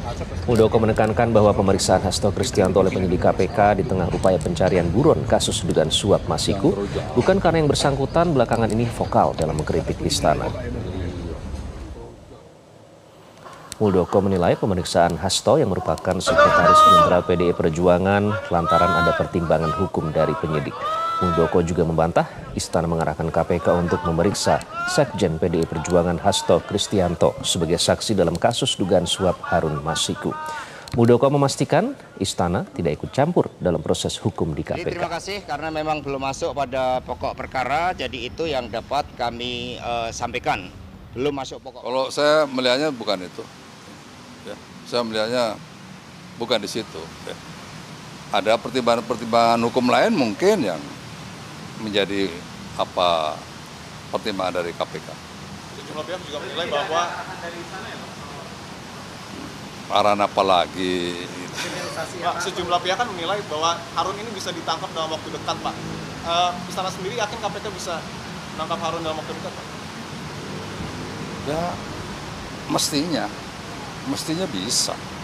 Muldoko menekankan bahwa pemeriksaan Hasto Kristianto oleh penyidik KPK di tengah upaya pencarian buron kasus dugaan suap Masiku bukan karena yang bersangkutan belakangan ini vokal dalam mengkritik istana. Muldoko menilai pemeriksaan Hasto yang merupakan sekretaris jenderal PDI Perjuangan lantaran ada pertimbangan hukum dari penyidik. Muldoko juga membantah istana mengarahkan KPK untuk memeriksa Sekjen PDI Perjuangan Hasto Kristianto sebagai saksi dalam kasus dugaan suap Harun Masiku. Muldoko memastikan istana tidak ikut campur dalam proses hukum di KPK. Terima kasih karena memang belum masuk pada pokok perkara, jadi itu yang dapat kami sampaikan. Belum masuk pokok. Kalau saya melihatnya bukan itu, ya. Saya melihatnya bukan di situ. Ya. Ada pertimbangan hukum lain mungkin yang menjadi pertimbangan dari KPK. Sejumlah pihak juga menilai bahwa arahan apa lagi? Pak, sejumlah pihak kan menilai bahwa Harun ini bisa ditangkap dalam waktu dekat, Pak. Istana sendiri yakin KPK bisa menangkap Harun dalam waktu dekat, Pak? Ya, mestinya bisa.